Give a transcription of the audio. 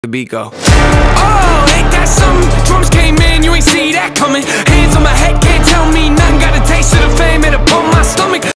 the beat go. Oh, ain't that something? Drums came in, you ain't see that coming.